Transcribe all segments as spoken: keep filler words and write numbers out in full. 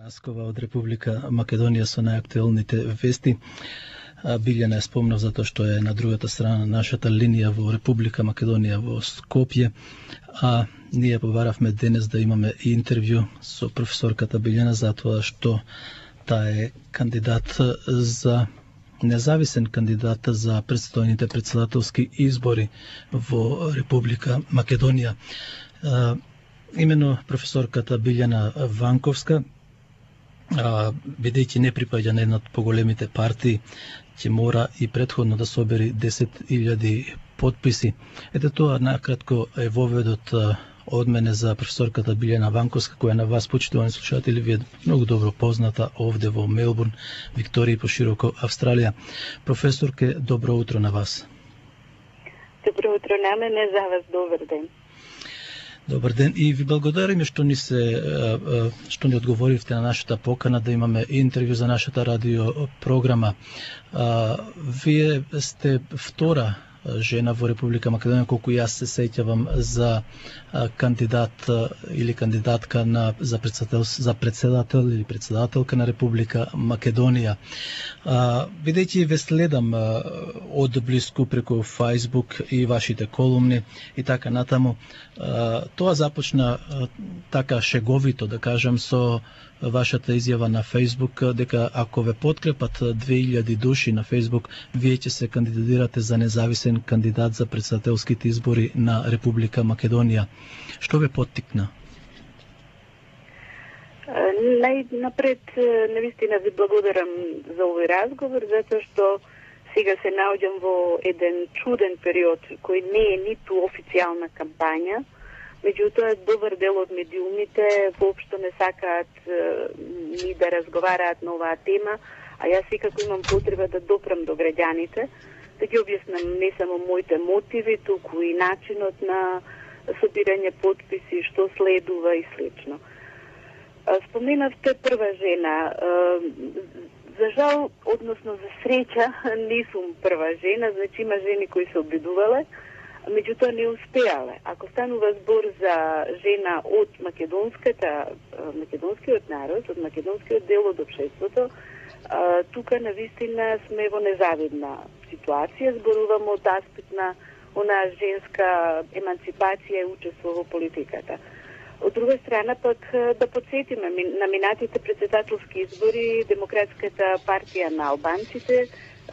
Наскова од Република Македонија со најактуелните вести. Билјана е спомнав затоа што е на другата страна на нашата линија во Република Македонија во Скопје, а ние побаравме денес да имаме и интервју со професорката Билјана затоа што таа е кандидат за независен кандидат за претстојните претседателски избори во Република Македонија. Имено професорката Билјана Ванковска, бидејќи не припаѓа на една од поголемите партии, ќе мора и претходно да собери десет илјади подписи. Ете тоа накратко е воведот од мене за професорката Билјана Ванковска, која на вас, почитувани слушатели, ви е многу добро позната овде во Мелбурн, Викторија и пошироко Австралија. Професорке, добро утро на вас. Добро утро на мене, за вас добар ден. Добар ден и ви благодариме што ни се што ни одговоривте на нашата покана да имаме интервју за нашата радио програма. Вие сте втора жена во Република Македонија, колку јас се сеќавам, за кандидат или кандидатка на за председател за председател или председателка на Република Македонија. Бидејќи ве следам од блиску преку Facebook и вашите колумни и така натаму, тоа започна така шеговито, да кажам, со вашата изјава на Facebook дека ако ве подкрепат две илјади души на Facebook, вие ќе се кандидатирате за независен кандидат за претседателските избори на Република Македонија. Што ве поттикна? Најнапред, навистина ви благодарам за овој разговор, затоа што сега се наоѓам во еден чуден период кој не е ниту официјална кампања. Меѓутоа, добар дел од медиумите воопшто не сакаат ни да разговараат на оваа тема, а јас секако имам потреба да допрам до граѓаните, да ги објаснам не само моите мотиви, туку и начинот на собирање подписи, што следува и слично. Споменавте прва жена. За жал, односно за среќа, не сум прва жена, значи има жени кои се обидувале, меѓутоа не успеале. Ако станува збор за жена од македонската, македонскиот народ, од македонскиот дел од општеството, тука навистина сме во незавидна ситуација. Зборувам од аспект на онаа женска еманципација и учество во политиката. Од друга страна, пак да подсетиме на минатите претседателски избори, Демократската партија на албанците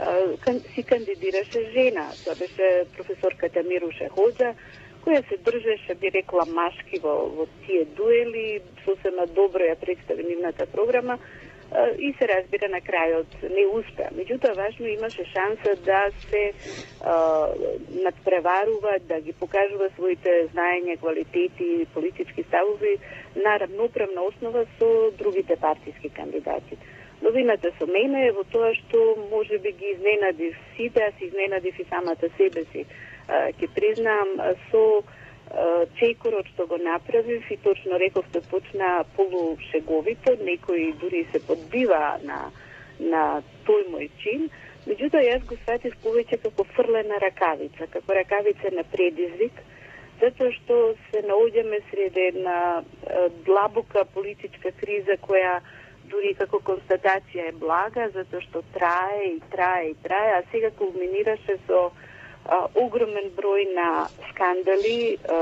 си кандидираше жена. Тоа беше професорката Мируша Хоџа, која се држеше, би рекла, машки во, во тие дуели, сосема добро ја представи нивната програма и се разбира на крајот не успеа. Меѓутоа, важно имаше шанса да се а, надпреварува, да ги покажува своите знаења, квалитети, политички ставови на равноправна основа со другите партиски кандидати. Новината со мене е во тоа што може би ги изненадив сите, а си изненадив и самата себе си. Ќе признам со чекорот што го направив и точно рековте почна полушеговито, некои дури се подбива на, на тој мој чин. Меѓутоа јас го сватив повеќе како фрлена ракавица, како ракавица на предизвик, затоа што се наоѓаме сред една длабока политичка криза која дури како констатација е блага, затоа што трае и трае и трае, а сега кулминираше со а, огромен број на скандали, а,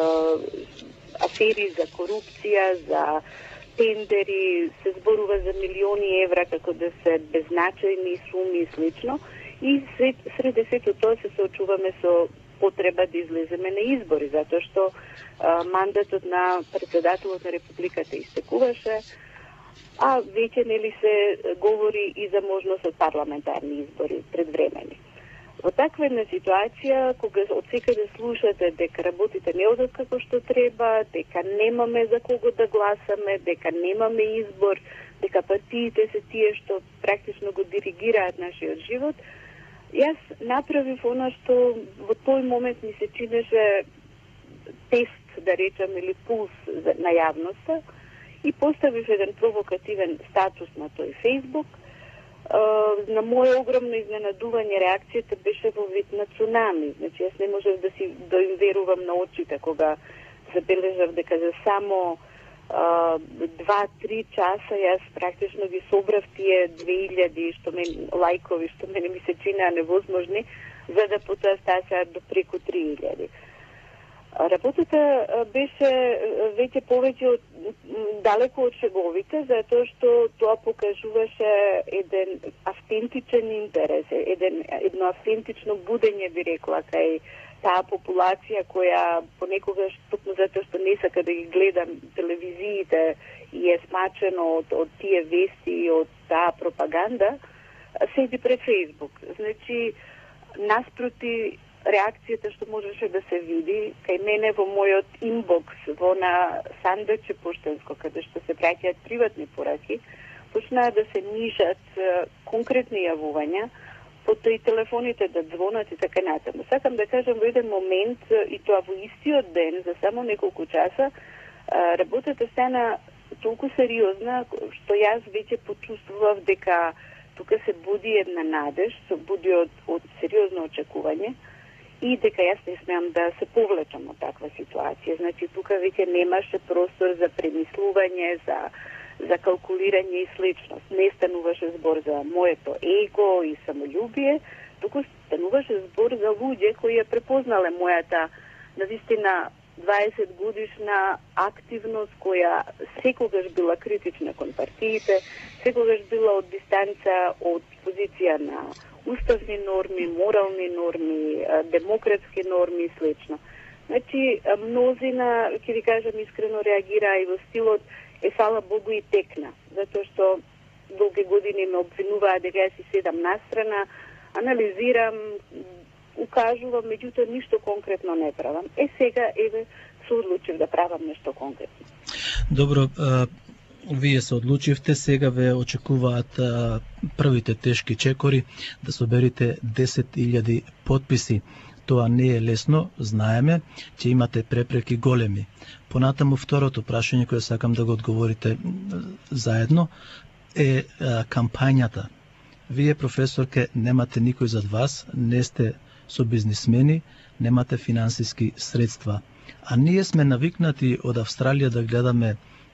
афери за корупција, за тендери, се зборува за милиони евра како да се беззначајни суми и слично. И сред, сред сето тоа се соочуваме со потреба да излеземе на избори, затоа што а, мандатот на претседателот на републиката истекуваше, а веќе нели се говори и за можност од парламентарни избори предвремени. Во таква една ситуација, кога од секаде слушате дека работите не одат како што треба, дека немаме за кого да гласаме, дека немаме избор, дека партиите се тие што практично го диригираат нашиот живот, јас направив она што во тој момент ми се чинеше тест, да речам, или пулс на јавноста, и поставив еден провокативен статус на тој Facebook. На моје огромно изненадување реакцијата беше во вид на цунами. Значи, јас не можев да си да им верувам на очите кога забележав дека за само два-три часа јас практично ги собрав тие две илјади што мен лајкови што мене ми се чинеа невозможни, за да потоа стасаат до преку три илјади. Работата беше веќе повеќе од, далеко од шеговите, затоа што тоа покажуваше еден автентичен интерес, еден, едно автентично будење, би рекла, кај таа популација која понекогаш, токму затоа што не сака да ги гледа телевизиите и е смачено од, од тие вести и од таа пропаганда, седи пред Фејсбук. Значи, наспроти реакцијата што можеше да се види кај мене во мојот инбокс, во на сандаче поштенско, каде што се праќаат приватни пораки, почнаа да се нишат конкретни јавувања, потоа и телефоните да звонат и така натаму. Сакам да кажам во еден момент, и тоа во истиот ден, за само неколку часа, работата стана толку сериозна, што јас веќе почувствував дека тука се буди една надеж, се буди од, од сериозно очекување, и дека јас не смеам да се повлечам од таква ситуација. Значи, тука веќе немаше простор за премислување, за, за калкулирање и сличност. Не стануваше збор за моето его и самолюбие, туку стануваше збор за луѓе кои ја препознале мојата, навистина, дваесет годишна активност, која секогаш била критична кон партиите, секогаш била од дистанца од позиција на уставни норми, морални норми, демократски норми и слично. Значи, мнозина, ќе ви кажам искрено, реагира и во стилот е, фала Богу, и текна, затоа што долги години ме обвинуваа дека јас си седам настрана, анализирам, укажувам, меѓутоа ништо конкретно не правам. Е, сега, еве, се одлучив да правам нешто конкретно. Добро, а, вие се одлучивте, сега ве очекуваат а, првите тешки чекори да соберите десет илјади потписи. Тоа не е лесно, знаеме, че имате препреки големи. Понатаму второто прашање кое сакам да го одговорите заедно е а, кампањата. Вие, професорке, немате никој зад вас, не сте со бизнисмени, немате финансиски средства. А ние сме навикнати од Австралија да гледаме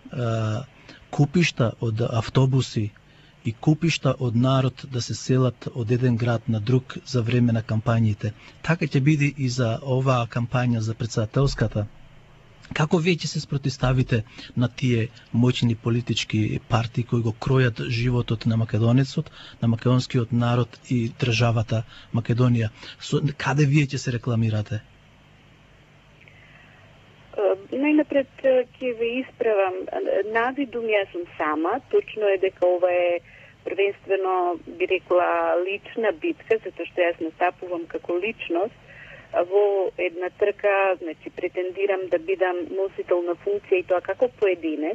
а, купишта од автобуси и купишта од народ да се селат од еден град на друг за време на кампањите. Така ќе биде и за оваа кампања за председателската. Како вие ќе се спротиставите на тие моćни политички партии кои го кројат животот на македонецот, на македонскиот народ и државата Македонија? Со, каде вие ќе се рекламирате? Најнапред ќе ве исправам. Навидум јас сум сама. Точно е дека ова е првенствено, би рекла, лична битка, затоа што јас настапувам како личност во една трка, значи претендирам да бидам носител на функција и тоа како поединец.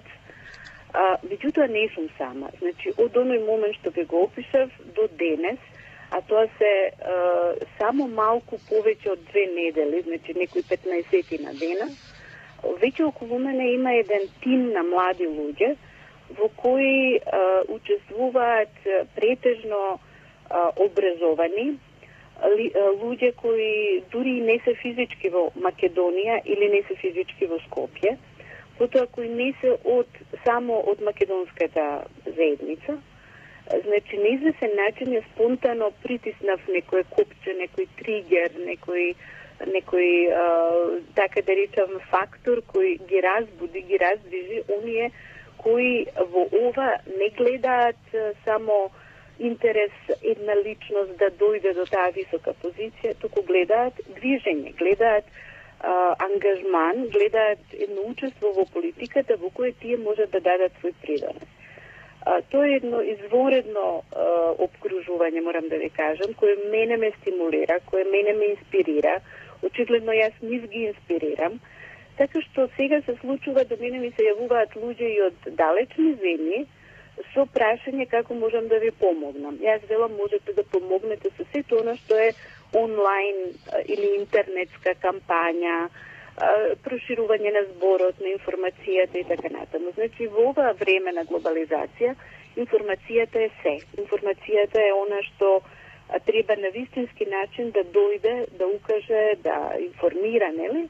А, меѓутоа не сум сама. Значи, од оној момент што ви го опишав до денес, а тоа се а, само малку повеќе од две недели, значи некои петнаесет на дена, веќе околу мене има еден тим на млади луѓе во кои а, учествуваат претежно а, образовани ли, а, луѓе кои дури не се физички во Македонија или не се физички во Скопје, потоа кои не се од само од македонската заедница. Значи, на извесен начин е спонтано притиснав некој копче, некој тригер, некој некој, а, така да речам, фактор кој ги разбуди, ги раздвижи оние кои во ова не гледаат само интерес една личност да дојде до таа висока позиција, туку гледаат движење, гледаат а, ангажман, гледаат едно учество во политиката во кое тие можат да дадат свој придонес. А, тоа е едно изворедно а, обкружување, морам да ви кажам, кое мене ме стимулира, кое мене ме инспирира. Очигледно јас нив ги инспирирам, така што сега се случува да мене ми се јавуваат луѓе и од далечни земји со прашање како можам да ви помогнам. Јас велам, можете да помогнете со сето она што е онлайн или интернетска кампања, проширување на зборот, на информацијата и така натаму. Значи, во ова време на глобализација, информацијата е се. Информацијата е она што треба на вистински начин да дојде, да укаже, да информира, нели?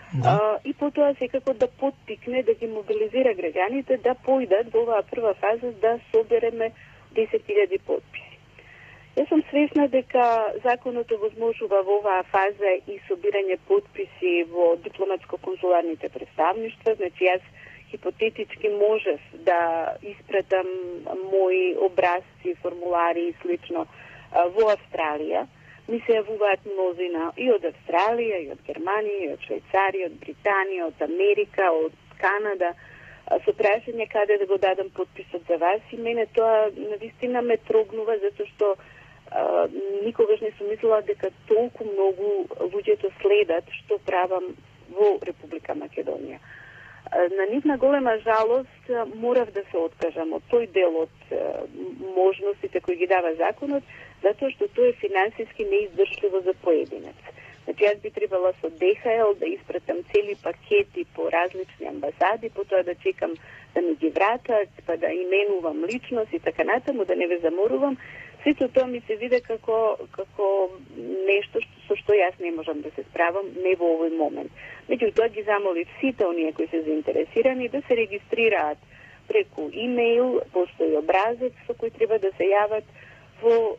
Да. А, и потоа секако да поттикне, да ги мобилизира граѓаните да појдат во оваа прва фаза да собереме десет илјади потписи. Јас сум свесна дека законот овозможува во оваа фаза и собирање потписи во дипломатско-консуларните представништва, значи јас хипотетички можев да испратам мои образци, формулари и слично во Австралија. Ми се јавуваат мнозина и од Австралија, и од Германија, и од Швајцарија, од Британија, од Америка, од Канада, со прашање каде да го дадам потписот за вас, и мене тоа навистина ме трогнува, затоа што а, никогаш не сум мислила дека толку многу луѓето следат што правам во Република Македонија. На нивна голема жалост морав да се откажам од тој дел од можностите кои ги дава законот, затоа што тоа е финансиски неиздржливо за поединец. Значи, јас би требала со Д Х Л да испратам цели пакети по различни амбасади, потоа да чекам да ми ги вратат, па да именувам личност и така натаму, да не ве заморувам. Сето тоа ми се виде како, како нешто со што јас не можам да се справам, не во овој момент. Меѓутоа ги замолив сите оние кои се заинтересирани да се регистрираат преку имейл, постои образец со кој треба да се јават во е,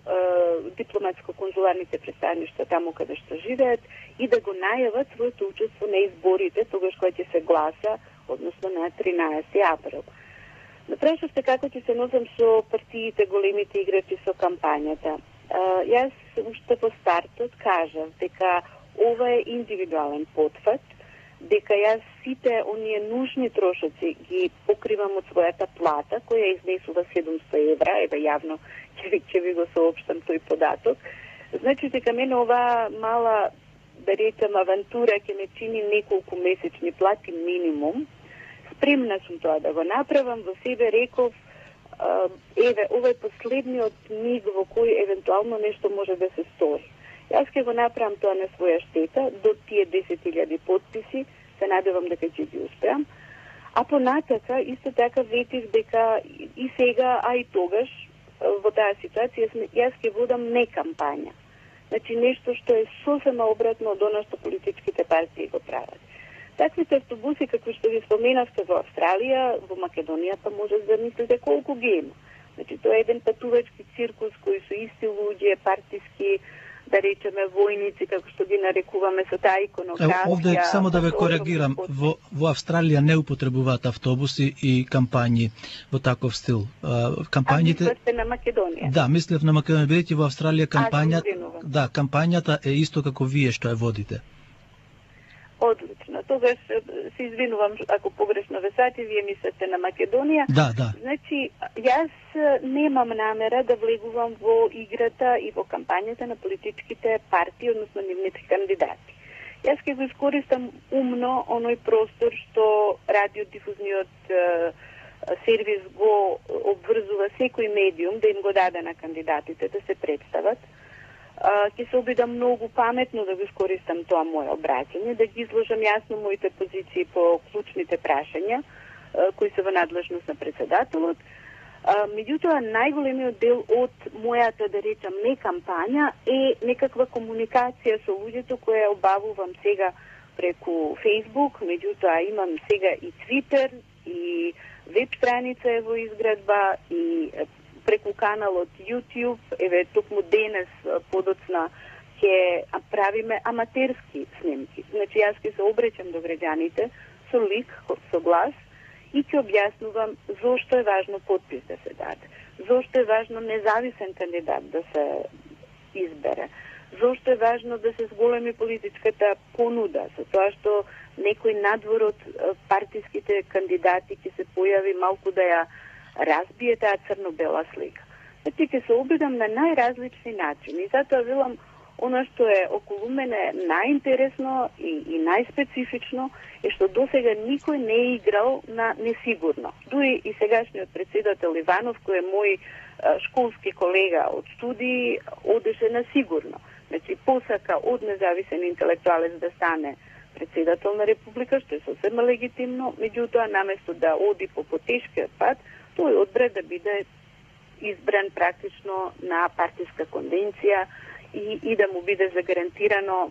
дипломатско-консуларните представништва таму каде што живеат и да го најават своето учество на изборите тогаш кога ќе се гласа, односно на тринаесети април. Напрашавте како ќе се носам со партиите, големите играчи со кампањата. Uh, јас уште по стартот кажав дека ова е индивидуален потфат, дека јас сите оние нужни трошоци ги покривам од својата плата, која изнесува седумсто евра, еве јавно ќе ви, ќе ви го соопштам тој податок. Значи дека мене оваа мала, да речем, авантура ќе ме чини неколку месечни плати минимум. Спремна сум тоа да го направам, во себе реков, еве, ова е последниот миг во кој евентуално нешто може да се стори. Јас ќе го направам тоа на своја штета, до тие десет илјади потписи, се надевам дека ќе ги успеам. А понатака, исто така ветив дека и сега, а и тогаш, во таа ситуација, јас ќе водам не кампања. Значи, нешто што е сосема обратно од оно што политичките партии го прават. Таквите автобуси, како што ви споменавте во Австралија, во Македонија, па може да мислите колку ги има. Значи, тоа е еден патувачки циркус кои се исти луѓе, партиски, да речеме, војници, како што ги нарекуваме со таа иконографија. Ево, овде само да ве коригирам, во, во Австралија не употребуваат автобуси и кампањи во таков стил. А, кампањите... А мислите на Македонија? Да, мислев на Македонија, бидејќи во Австралија кампањата, да, кампањата е исто како вие што ја водите. Одлично. Тогаш се извинувам ако погрешно ве сати, вие мислите на Македонија. Да, да. Значи, јас немам намера да влегувам во играта и во кампањата на политичките партии, односно нивните кандидати. Јас ќе го искористам умно оној простор што радиодифузниот е, сервис го обврзува секој медиум да им го даде на кандидатите да се представат. Ќе се обидам многу паметно да го искористам тоа моје обраќање, да ги изложам јасно моите позиции по клучните прашања, кои се во надлежност на председателот. Меѓутоа, најголемиот дел од мојата, да речам, не кампања е некаква комуникација со луѓето која обавувам сега преку Facebook, меѓутоа имам сега и Twitter, и веб страница е во изградба, и преку каналот YouTube, еве токму денес подоцна ќе правиме аматерски снимки. Значи јас ќе се обреќам до граѓаните со лик, со глас и ќе објаснувам зошто е важно потпис да се даде, зошто е важно независен кандидат да се избере, зошто е важно да се зголеми политичката понуда, со тоа што некој надвор од партиските кандидати ќе се појави малку да ја разбие таа црно-бела слика. Значи ќе се обидам на најразлични начини. Затоа велам, оно што е околу мене најинтересно и, и најспецифично е што досега никој не е играл на несигурно. Дури и сегашниот председател Иванов, кој е мој а, школски колега од студии, одеше на сигурно. Значи посака од независен интелектуалец да стане председател на Република, што е сосема легитимно, меѓутоа наместо да оди по потешкиот пат, тој одбра да биде избран практично на партиска конвенција и, и да му биде загарантирано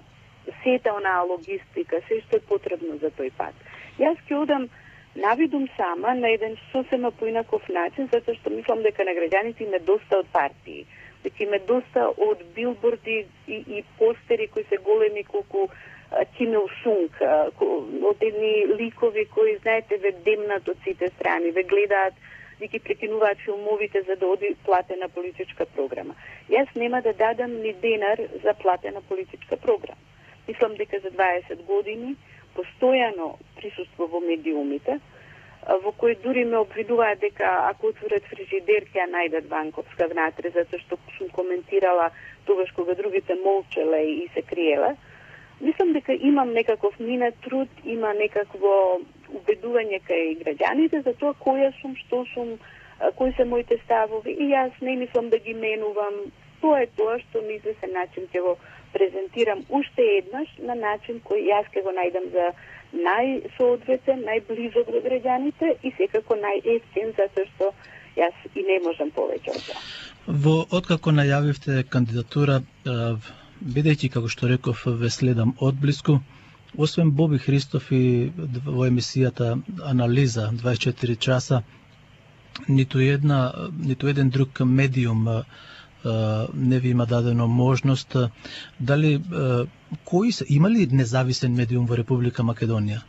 сета онаа логистика, се што е потребно за тој пат. Јас ќе одам навидум сама на еден сосема поинаков начин, затоа што мислам дека на граѓаните им е доста од партии, дека им е доста од билборди и, и постери кои се големи колку Ким Ил Сунг, од едни ликови кои, знаете, ве демнат од сите страни, ве гледаат, ви ги прекинуваат филмовите за да оди платена политичка програма. Јас нема да дадам ни денар за платена политичка програма. Мислам дека за дваесет години постојано присуство во медиумите, во кои дури ме обвинуваат дека ако отворат фрижидер ќе ја најдат Банковска внатре, затоа што сум коментирала тогаш кога другите молчеле и се криеле. Мислам дека имам некаков минат труд, има некакво убедување кај граѓаните за тоа која сум, што сум, кои се моите ставови и јас не мислам да ги менувам. Тоа е тоа што мисля се начин ќе го презентирам уште еднаш на начин кој јас ќе го најдам за најсоодветен, најблизок до граѓаните и секако најефтин, затоа што јас и не можам повеќе од тоа. Во откако најавивте кандидатура, бидејќи, како што реков, ве следам одблиску, освен Боби Христов и во емисијата Анализа дваесет и четири часа, ниту една, ниту еден друг медиум не ви има дадено можност. Дали кои се, има ли независен медиум во Република Македонија?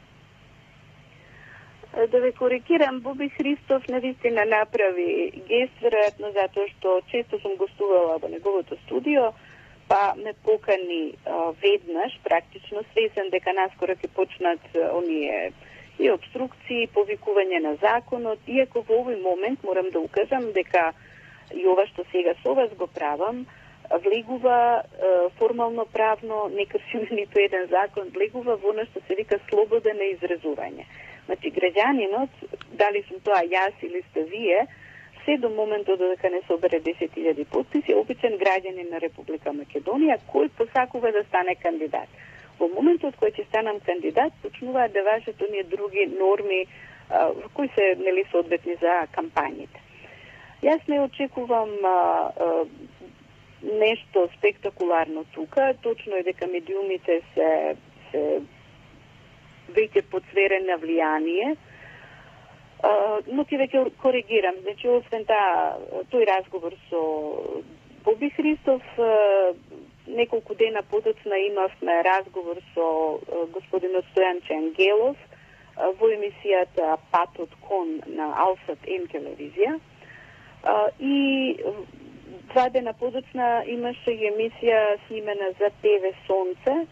Да ве коригирам, Боби Христов навистина направи гест, веројатно затоа што често сум гостувала во неговото студио, па ме покани а, веднаш, практично свесен дека наскоро ќе почнат а, оние и обструкции, повикување на законот, иако во овој момент морам да укажам дека и ова што сега со вас го правам, влегува а, формално правно, не крши ниту еден закон, влегува во она што се вика слобода на изразување. Значи, граѓанинот, дали сум тоа јас или сте вие, се до моментот додека не собере десет илјади потписи, обичен граѓанин на Република Македонија, кој посакува да стане кандидат. Во моментот кој ќе станам кандидат, почнуваат да важат оние други норми а, кои се нели соодветни за кампањите. Јас не очекувам а, а, нешто спектакуларно тука, точно е дека медиумите се, се веќе подсверен на влијание, Uh, но ќе веќе коригирам. Значи, освен таа, тој разговор со Боби Христов, uh, неколку дена подоцна имавме разговор со uh, господинот Стојан Чангелов uh, во емисијата Патот кон на Алфат М телевизија. Uh, и два дена подоцна имаше и емисија снимена за ТВ Сонце,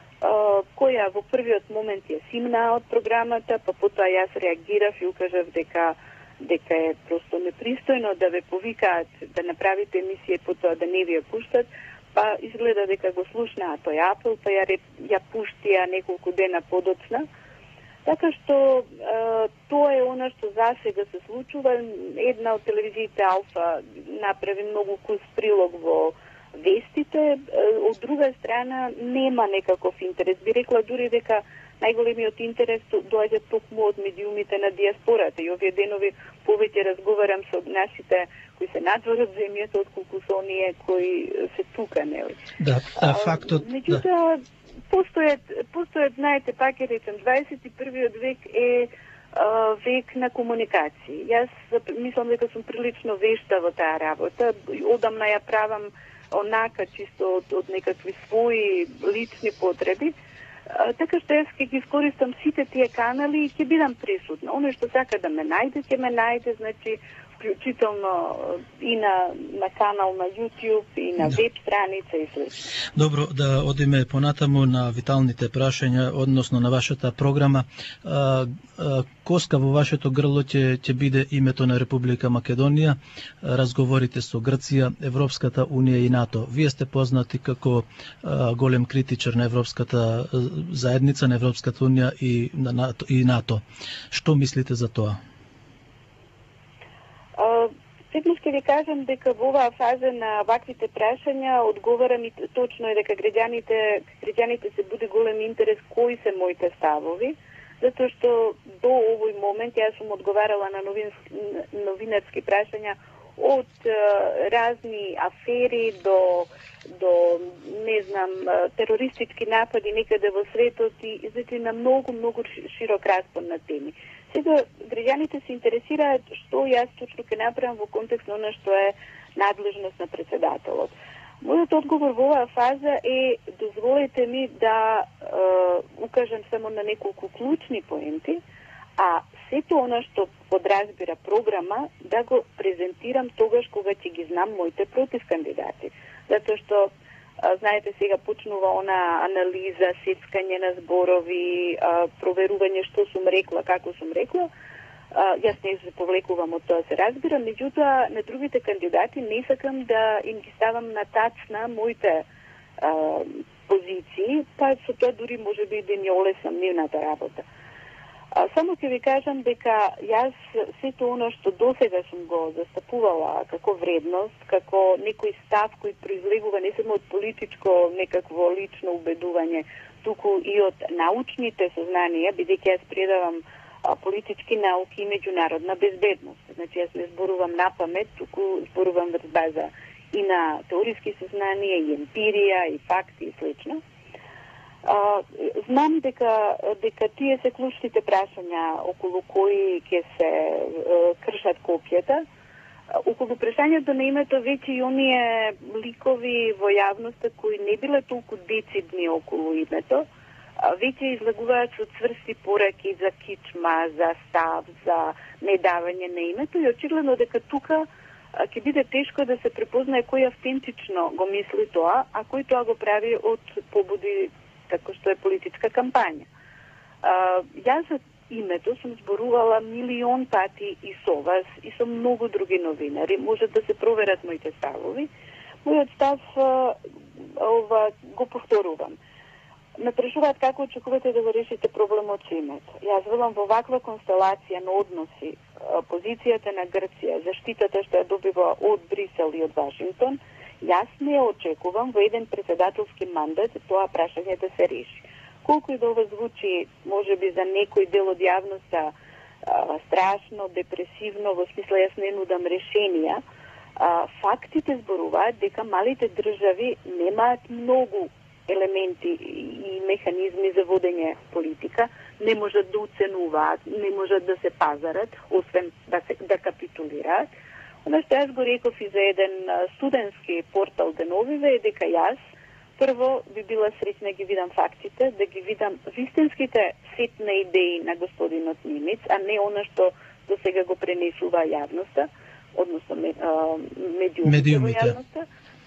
Uh, која во првиот момент ја симна од програмата, па потоа јас реагирав и укажав дека дека е просто непристојно да ве повикаат да направите емисија и потоа да не ви ја пуштат, па изгледа дека го слушнаа тој апел, па ја, ја пуштија неколку дена подоцна. Така што uh, тоа е она што засега се случува. Една од телевизиите Алфа направи многу кус прилог во вестите, од друга страна нема некаков интерес. Би рекла дури дека најголемиот интерес доаѓа токму од медиумите на диаспората. И овие денови повеќе разговарам со нашите кои се надвор од земјата, отколку со оние кои се тука, нели? Да, а, фактот... Меѓутоа, да. постојат, постојат, знаете, пак ја речем, дваесет и првиот век е а, век на комуникација. Јас мислам дека сум прилично вешта во таа работа. Одамна ја правам онака чисто од, од некакви своји лични потреби, а, така што јас ќе ги искористам сите тие канали и ќе бидам присутна. Оно што сака да ме најде, ќе ме најде, значи вклучително и на, на канал на YouTube, и на веб страница и слично. Добро, да одиме понатаму на виталните прашања, односно на вашата програма. А, а, коска во вашето грло ќе ќе биде името на Република Македонија, разговорите со Грција, Европската унија и НАТО. Вие сте познати како а, голем критичар на Европската заедница, на Европската унија и на НАТО, и НАТО. Што мислите за тоа? Секогаш ќе ви кажам дека во оваа фаза на ваквите прашања одговарам и точно е дека граѓаните, граѓаните се буди голем интерес кои се моите ставови, затоа што до овој момент јас сум одговарала на новин, новинарски прашања од разни афери до до не знам терористички напади некаде во светот и значи на многу многу широк распон на теми. Сега граѓаните се интересираат што јас точно ќе направам во контекст на она што е надлежност на председателот. Мојот одговор во оваа фаза е, дозволете ми да е, укажам само на неколку клучни поенти, а сето она што подразбира програма да го презентирам тогаш кога ќе ги знам моите противкандидати. Затоа што, а, знаете, сега почнува она анализа, сецкање на зборови, а, проверување што сум рекла, како сум рекла. А, јас не се повлекувам од тоа, се разбира, меѓутоа на другите кандидати не сакам да им ги ставам на тацна моите а, позиции, па со тоа дури може би да ни олеснам нивната работа. А, само ќе ви кажам дека јас сето оно што досега сум го застапувала како вредност, како некој став кој произлегува не само од политичко некакво лично убедување, туку и од научните сознанија, бидејќи јас предавам а, политички науки и меѓународна безбедност. Значи јас не зборувам на памет, туку зборувам врз база и на теориски сознанија, и емпирија, и факти и слично. Uh, знам дека дека тие се клучните прашања околу кои ќе се uh, кршат копијата. Uh, околу прашањето на името веќе и оние ликови во јавноста кои не биле толку децидни околу името, uh, веќе излагуваат со цврсти пораки за кичма, за став, за недавање на името и очигледно дека тука uh, ќе биде тешко да се препознае кој автентично го мисли тоа, а кој тоа го прави од побуди како што е политичка кампања. Uh, јас за името сум зборувала милион пати и со вас, и со многу други новинари. Може да се проверат моите ставови. Мојот став uh, ова, го повторувам. Ме прашуваат како очекувате да го решите проблемот со името. Јас велам во ваква констелација на односи, uh, позицијата на Грција, заштитата што ја добива од Брисел и од Вашингтон, јас не очекувам во еден председателски мандат тоа прашање да се реши. Колку и да ова звучи, може би за некој дел од јавноста а, страшно, депресивно, во смисла јас не нудам решенија, а, фактите зборуваат дека малите држави немаат многу елементи и механизми за водење политика, не можат да оценуваат, не можат да се пазарат, освен да, се, да капитулираат. Оно што јас го реков и за еден студентски портал деновиве е дека јас прво би била среќна ги видам фактите, да ги видам вистинските сет на идеи на господинот Немец, а не она што до сега го пренесува јавноста, односно медиумите во јавноста.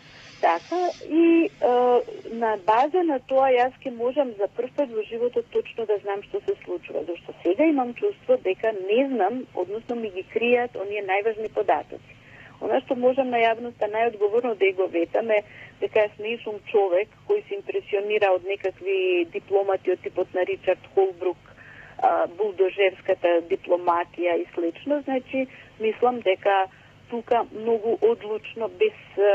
Така, и а, на база на тоа јас ќе можам за прв пат во животот точно да знам што се случува, зашто сега имам чувство дека не знам, односно ми ги кријат оние најважни податоци. Она што можам на јавноста најодговорно да го ветам е дека јас не сум човек кој се импресионира од некакви дипломати од типот на Ричард Холбрук, а, булдожерската дипломатија и слично. Значи, мислам дека тука многу одлучно, без,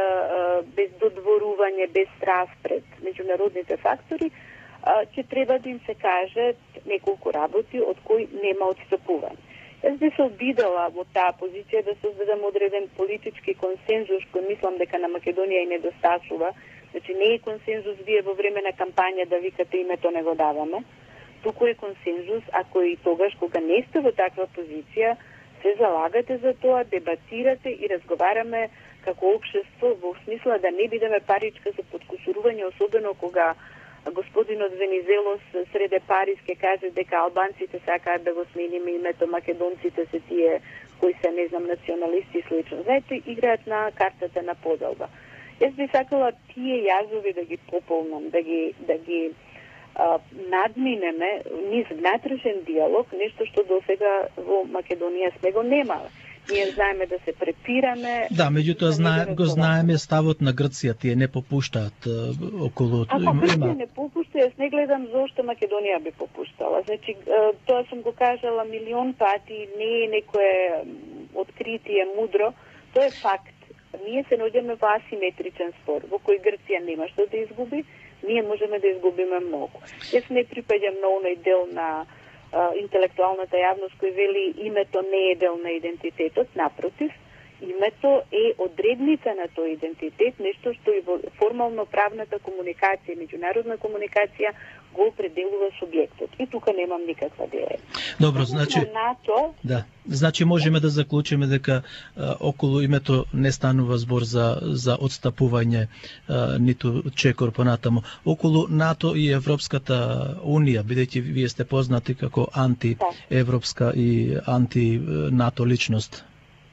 без додворување, без страв пред меѓународните фактори, ќе треба да им се кажат неколку работи од кои нема отстапување. Јас би се обидела во таа позиција да создадам одреден политички консензус кој мислам дека на Македонија и недостасува. Значи не е консензус вие во време на кампања да викате името не го даваме, туку е консензус ако и тогаш кога не сте во таква позиција се залагате за тоа, дебатирате и разговараме како општество во смисла да не бидеме паричка за подкусурување, особено кога господинот Венизелос среде Париз ке каже дека албанците сакаат да го смениме името, македонците се тие кои се, не знам, националисти и слично. Знаете, играат на картата на поделба. Јас би сакала тие јазови да ги пополнам, да ги, да ги а, надминеме низ внатрешен диалог, нешто што досега во Македонија сме го немале. Ние знаеме да се препираме. Да, меѓутоа да знае, го знаеме ставот на Грција, тие не попуштаат uh, околу... Ако Грција не попушта, јас не гледам зошто Македонија би попуштала. Значи, тоа сум го кажала милион пати, не е некое откритие мудро, тоа е факт. Ние се наоѓаме во асиметричен спор, во кој Грција нема што да изгуби, ние можеме да изгубиме многу. Јас не припаѓам на оној дел на интелектуалната јавност кој вели името не е дел на идентитетот, напротив, името е одредница на тој идентитет, нешто што и во формално правната комуникација, меѓународна комуникација го определува субјектот. И тука немам никаква дилема. Добро, значи НАТО, да, значи можеме да заклучиме дека а, околу името не станува збор за за отстапување а, ниту чекор понатаму. Околу НАТО и Европската унија, бидејќи вие сте познати како антиевропска и анти-НАТО личност.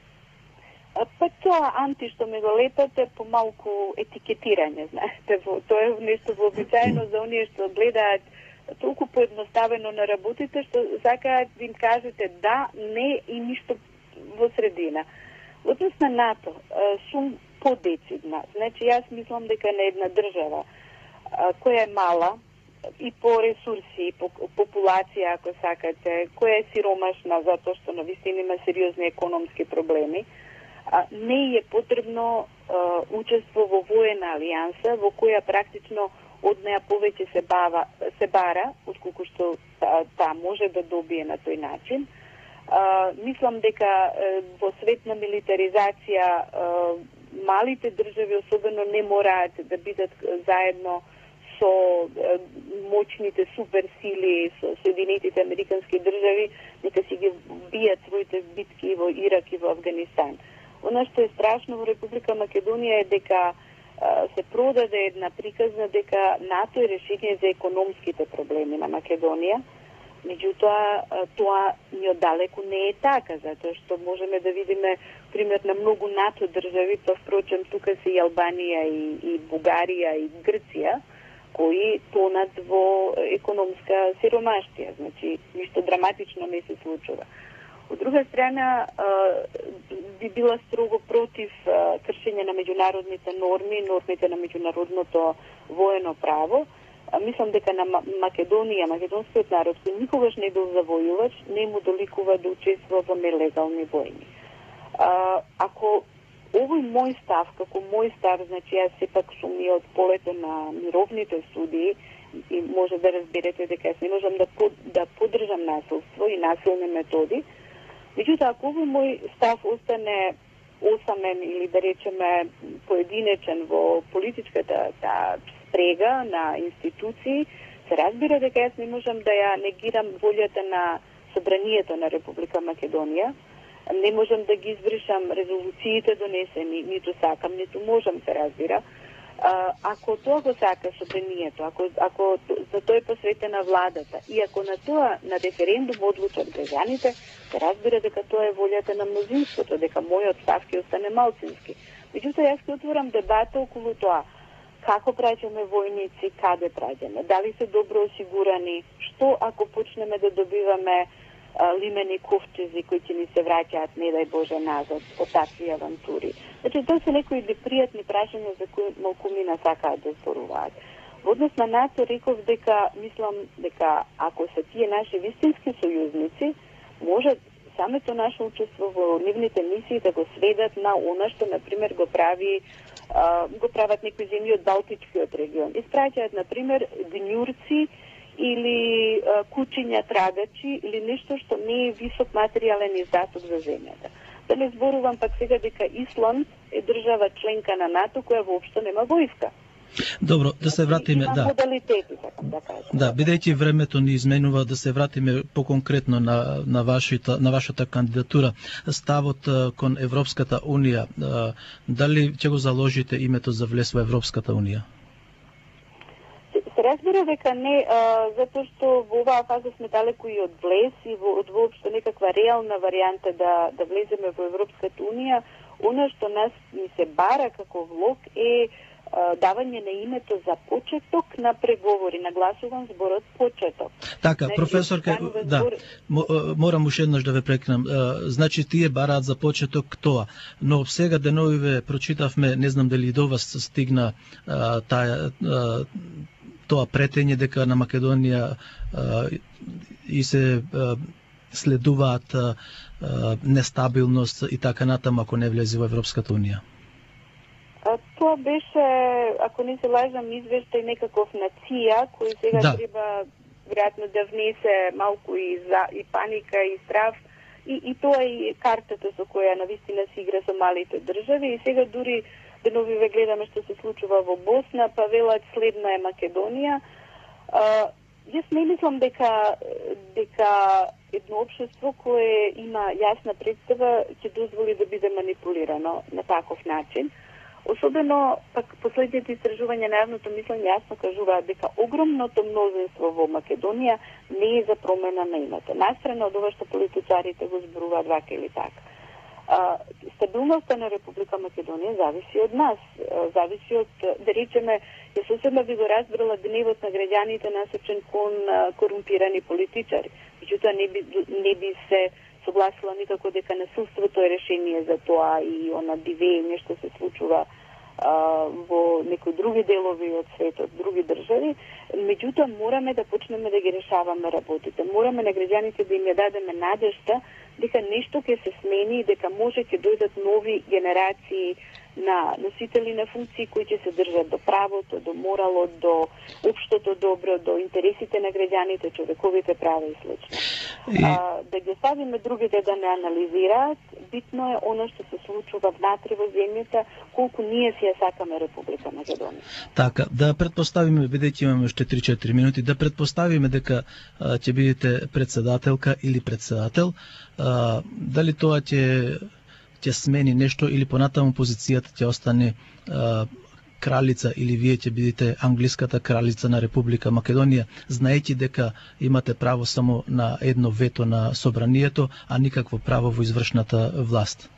Па тоа анти што ме го лепате помалку етикетирање, знаете, тоа е нешто вообичаено за оние што гледаат толку поедноставено на работите, што сакаат да им кажете да, не и ништо во средина. Однос на НАТО сум подецидна. Значи, јас мислам дека на една држава која е мала и по ресурси, по популација, ако сакате, која е сиромашна затоа што навистина има сериозни економски проблеми, не е потребно а, учество во воена алијанса, во која практично од неа повеќе се бава се бара, отколку што таа та може да добие на тој начин. А, мислам дека а, во свет на милитаризација а, малите држави особено не мораат да бидат заедно со а, моćните суперсили, со Соединетите американски држави, нека си ги бијат своите битки во Ирак и во Афганистан. Оно што е страшно во Република Македонија е дека а, се продаде една приказна дека НАТО е решение за економските проблеми на Македонија. Меѓутоа, тоа ни оддалеку не е така, затоа што можеме да видиме пример на многу НАТО држави, па впрочем тука се и Албанија и, и Бугарија и Грција, кои тонат во економска сиромаштија. Значи, ништо драматично не се случува. Од друга страна, би била строго против кршење на меѓународните норми, нормите на меѓународното воено право. Мислам дека на Македонија, македонскиот народ, кој никогаш не бил завојувач, не му доликува да учествува во нелегални војни. Ако овој мој став, како мој став, значи јас сепак сум и од полето на мировните студии, и може да разберете дека јас не можам да, под, да поддржам насилство и насилни методи. Меѓутоа, ако овој мој став остане осамен или да речеме поединечен во политичката та спрега на институции, се разбира дека јас не можам да ја негирам волјата на Собранието на Република Македонија, не можам да ги извршам резолуциите донесени, ниту сакам, ниту можам, се разбира. А, ако тоа го сака Собранието, ако, ако за тоа е посветена владата и ако на тоа на референдум одлучат граѓаните, се разбира дека тоа е волјата на мнозинството, дека мојот став ќе остане малцински. Меѓутоа, јас ќе отворам дебата околу тоа како праќаме војници, каде праќаме, дали се добро осигурани, што ако почнеме да добиваме а, лимени ковчези кои ќе ни се враќаат, не дај Боже, назад од такви авантури. Значи, тоа се некои непријатни прашања за кои малкумина сакаат да зборуваат. Во однос на НАТО реков дека, мислам дека ако се тие наши вистински сојузници, може самото наше учество во нивните мисии да го сведат на она што, например, го прави го прават некои земји од Балтичкиот регион. Испраќаат, например, гњурци или а, кучиња трагачи или нешто што не е висок материјален издаток за земјата. Да не зборувам пак сега дека Исланд е држава членка на НАТО која воопшто нема војска. Добро, да се вратиме, има да. модалитети, така да кажем. Да, бидејќи времето ни изменува, да се вратиме поконкретно на на вашата на вашата кандидатура, ставот кон Европската унија, дали ќе го заложите името за влез во Европската унија? Се разбира дека не, а, затоа што во оваа фаза сме далеку и од влез и во, од воопшто некаква реална варијанта да да влеземе во Европската унија. Она што нас ни се бара како влог е давање на името за почеток на преговори. Нагласувам зборот почеток. Така, значи, професорка, да, збор... морам уште еднаш да ве прекинам. Значи, тие бараат за почеток тоа, но сега деновиве прочитавме, не знам дали до вас стигна а, таа а, тоа претење дека на Македонија а, и се а, следуваат а, нестабилност и така натаму ако не влезе во Европската унија. Тоа беше, ако не се лажам, извештај некаков на ЦИА, кој сега да. треба веројатно да внесе малку и, за, и паника и страв и, и тоа е картата со која навистина се игра со малите држави и сега дури деновиве гледаме што се случува во Босна, па велат следна е Македонија. А, јас не мислам дека дека едно општество кое има јасна представа ќе дозволи да биде манипулирано на таков начин. Особено пак последните истражувања на јавното мислење јасно кажуваат дека огромното мнозинство во Македонија не е за промена на името. Настрана од ова што политичарите го зборуваат вака или така. А, стабилноста на Република Македонија зависи од нас, а, зависи од, да речеме, ја сосема би го разбрала гневот на граѓаните насочен кон а, корумпирани политичари. Меѓутоа не би, не би се согласила никако дека насилството е решение за тоа и она дивење што се случува а, во некои други делови од светот, други држави. Меѓутоа мораме да почнеме да ги решаваме работите. Мораме на граѓаните да им ја дадеме надежда дека нешто ќе се смени и дека може ќе дојдат нови генерации на носители на функции кои ќе се држат до правото, до моралот, до општото добро, до интересите на граѓаните, човековите права и слично. И... А, да ги оставиме другите да не анализираат, битно е оно што се случува внатре во земјата, колку ние си ја сакаме Република Македонија. Така, да предпоставиме, бидејќи имаме уште три-четири минути, да предпоставиме дека а, ќе бидете председателка или председател, а, дали тоа ќе ќе смени нешто или понатаму позицијата ќе остане а, кралица или вие ќе бидете англиската кралица на Република Македонија, знаејќи дека имате право само на едно вето на собранието, а никакво право во извршната власт?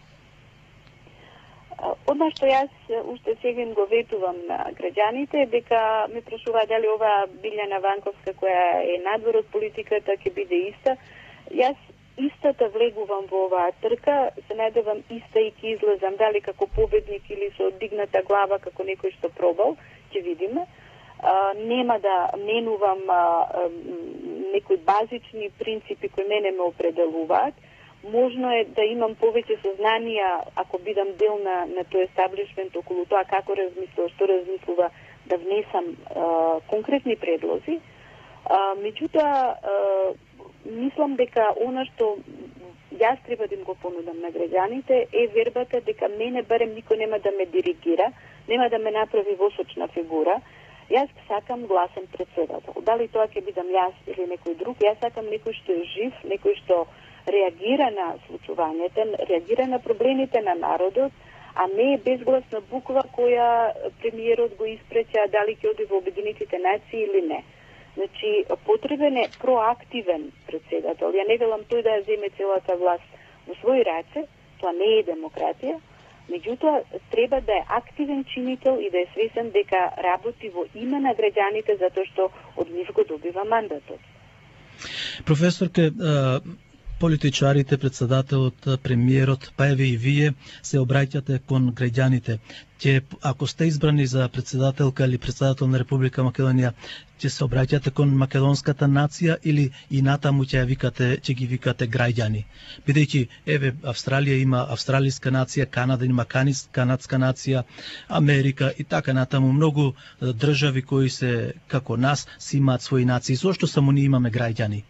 Одно што јас уште сега го ветувам на граѓаните, дека ме прашуваат дали ова Билјана Ванковска која е надвор од политиката ќе биде иста. Јас истата влегувам во оваа трка, се најдевам иста и ќе излезам дали како победник или со дигната глава како некој што пробал, ќе видиме. А, нема да менувам а, а, некои базични принципи кои мене ме определуваат. Можно е да имам повеќе сознанија ако бидам дел на, на тој естаблишмент околу тоа како размислува, што размислува, да внесам а, конкретни предлози. А, меѓутоа, мислам дека она што јас треба да им го понудам на граѓаните е вербата дека мене барем никој нема да ме диригира, нема да ме направи восочна фигура. Јас сакам гласен председател. Дали тоа ќе бидам јас или некој друг, јас сакам некој што е жив, некој што реагира на случувањето, реагира на проблемите на народот, а не е безгласна буква која премиерот го испреќа дали ќе оди во Обединетите нации или не. Значи, потребен е проактивен председател. Ја не велам тој да ја земе целата власт во своји раце, тоа не е демократија, меѓутоа треба да е активен чинител и да е свесен дека работи во име на граѓаните затоа што од нив го добива мандатот. Професорке, политичарите, председателот, премиерот, па еве и вие се обраќате кон граѓаните. Ќе, ако сте избрани за председателка или председател на Република Македонија, ќе се обраќате кон македонската нација или и натаму ќе викате, ќе ги викате граѓани? Бидејќи еве Австралија има австралиска нација, Канада има канадска нација, Америка и така натаму многу држави кои се како нас си имаат своји нации. Зошто само ние имаме граѓани?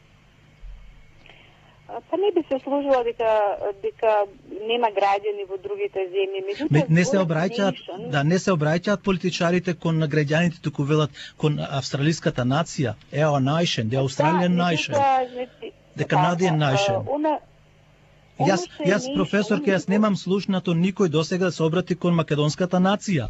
Па не би се сложила дека дека нема граѓани во другите земји, меѓутоа не се обраќаат, да не се обраќаат политичарите кон граѓаните, туку велат кон австралиската нација, е a nation, the Australian nation, the Canadian nation. Јас, јас професорке, јас немам слушнато никој досега да се обрати кон македонската нација.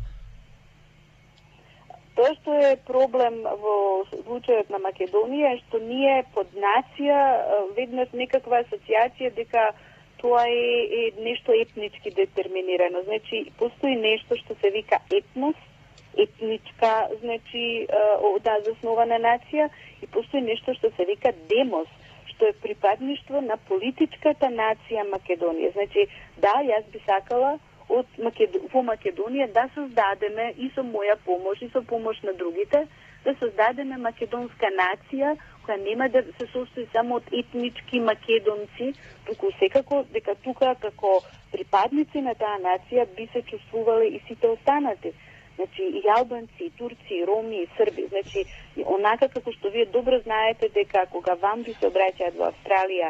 Тоа што е проблем во случајот на Македонија е што ние под нација веднаш некаква асоциација дека тоа е, е нешто етнички детерминирано. Значи, постои нешто што се вика етнос, етничка, значи, да, заснована нација, и постои нешто што се вика демос, што е припадништво на политичката нација Македонија. Значи, да, јас би сакала од Макед... во Македонија да создадеме и со моја помош и со помош на другите, да создадеме македонска нација која нема да се состои само од етнички македонци, туку секако дека тука како припадници на таа нација би се чувствувале и сите останати. Значи и албанци, и турци, и роми, и срби. Значи онака како што вие добро знаете дека кога вам ви се обраќаат во Австралија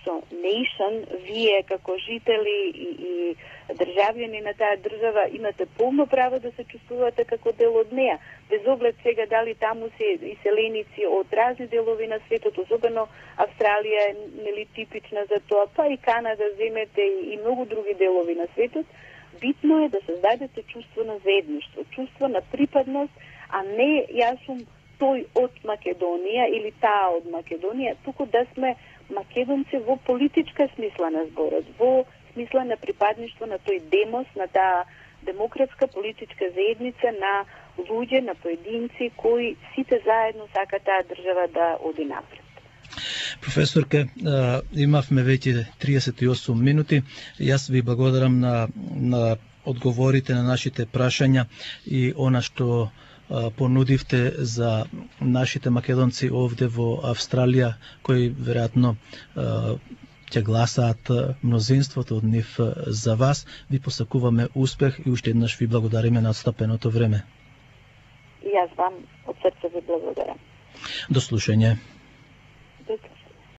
со nation, вие како жители и, и државјани на таа држава имате полно право да се чувствувате како дел од неа, без оглед сега дали таму се иселеници од разни делови на светот, особено Австралија е нели типична за тоа, па и Канада земете и, и многу други делови на светот. Битно е да создадете чувство на заедништво, чувство на припадност, а не јас сум тој од Македонија или таа од Македонија, туку да сме македонци во политичка смисла на зборот, во смисла на припадништво на тој демос, на таа демократска политичка заедница на луѓе, на поединци кои сите заедно сака таа држава да оди напред. Професорке, имавме веќе триесет и осум минути. Јас ви благодарам на, на одговорите на нашите прашања и она што понудивте за нашите македонци овде во Австралија, кои веројатно ќе гласаат мнозинството од нив за вас. Ви посакуваме успех и уште еднаш ви благодариме на отстапеното време. И јас вам од срце ви благодарам. До слушање.